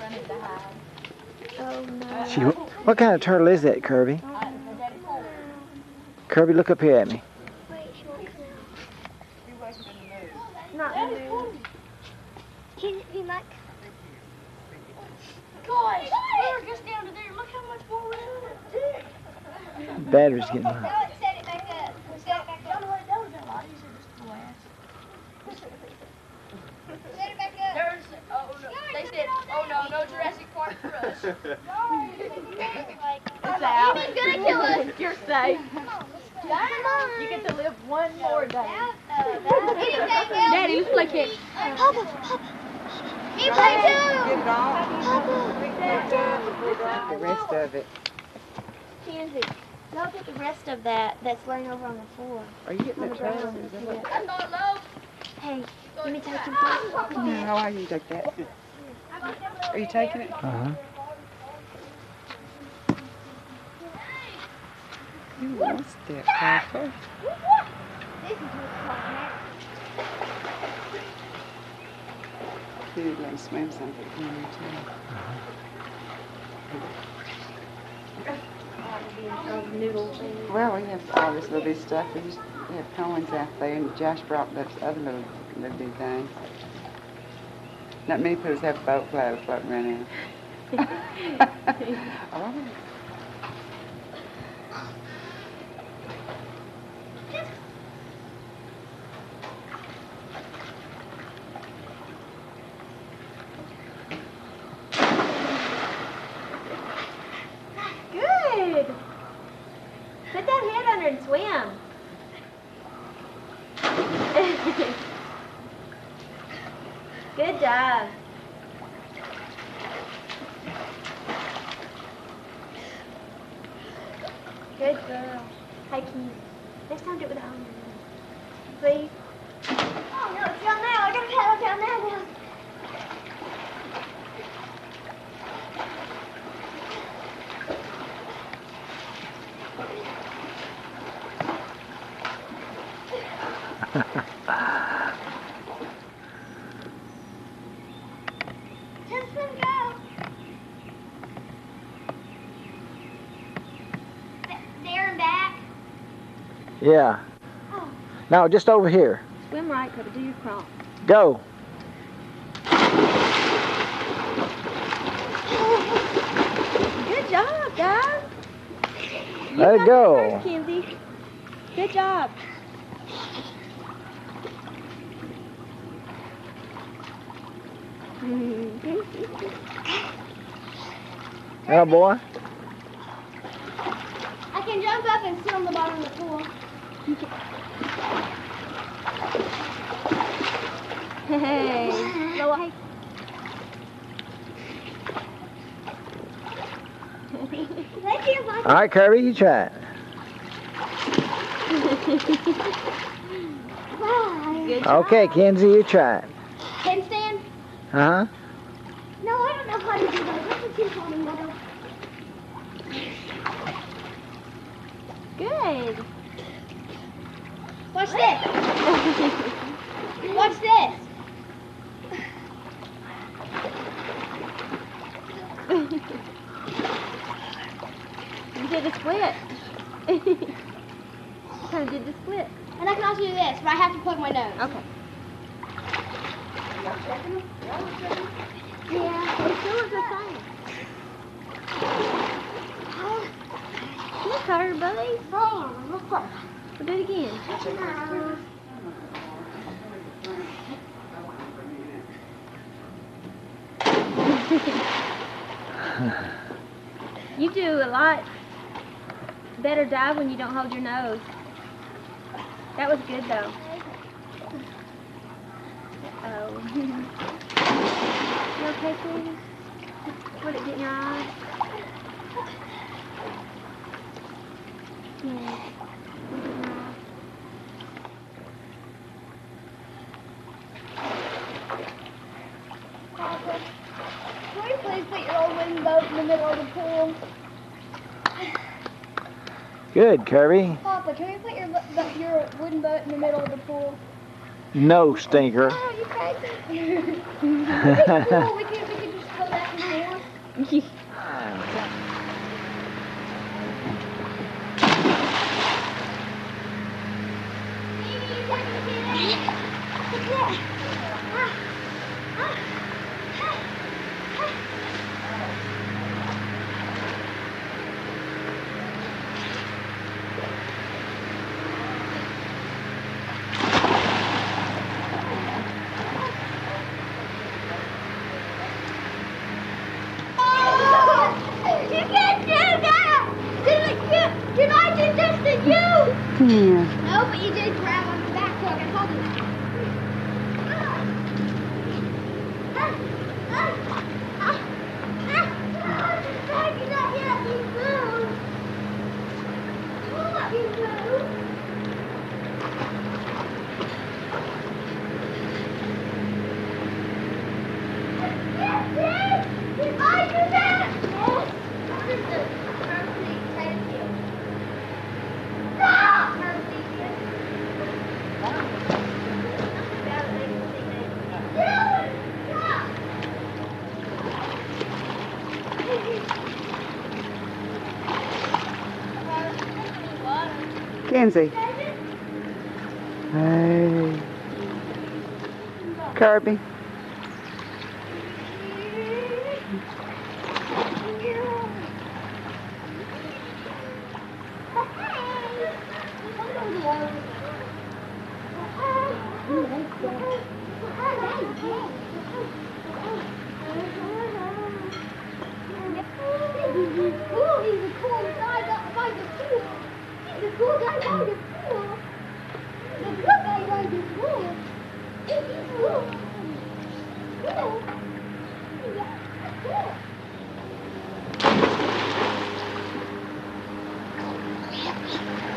Oh no. What kind of turtle is that, Kirby? Kirby, look up here at me. Not moved. He might. Guys, water gets down to there. Look how much more we're doing. Battery's getting low. Set it back up. Set it back up. That was a lot easier just to blast. Set it back up. They said, oh no Jurassic Park for us. It's out. He's gonna kill us. You're safe. Come on. You get to live one more day. Anything else? Daddy, let's play kick. Papa. You play too. Get it off. Papa. The rest of it. Kenzie, look at the rest of that that's laying over on the floor. Are you getting the trash? I thought low. Hey, let me take him first. No, I can take that. Are you taking it? Uh-huh. You lost that, Papa. This is what's called You'd let him swim something in there too. Well, we have all this little bit of stuff. We have coins out there, and Josh brought those other little bit things. Not many people have boat clothes floating around now. Oh. Good. Put that head under and swim. Good job. Good girl. Hey, Keith. Next time do it with the arm. Please. Oh, no, it's down now. I gotta paddle down there now. Just let go. There and back. Yeah. Oh. Now, just over here. Swim right, Cody. Do your crawl. Go. Good job, guys. Let it go. First, Kenzie. Good job. Yeah, boy. I can jump up and sit on the bottom of the pool. Hey. Hey. All right, Kirby, you try it. Good job. Okay, Kenzie, you try it. Handstand? Uh-huh. No, I don't know how to do that. That's what you told me, Mother. Good. Watch this. Watch this. You did a split. Kind of did the split. And I can also do this, but I have to plug my nose. Okay. Yeah, it still looks the same. Look, her, buddy. We'll do it again. You do a lot better dive when you don't hold your nose. That was good though. Uh-oh. You okay, please? What did it get in your eyes? Yeah. Papa, can you please put your old wooden boat in the middle of the pool? Good, Kirby. Papa, can we put your wooden boat in the middle of the pool? No, stinker. Oh, you crazy. It's cool. We can just float Yeah. No, but you did grab on the back so I can hold it. Did I do that? Yes. What is this? Perfect. Thank you. Stop! Kenzie. Hey. Kirby. He's a cool guy by the pool. He's a cool guy by the pool. The good guy by the pool. He's cool. Cool. Yeah, cool.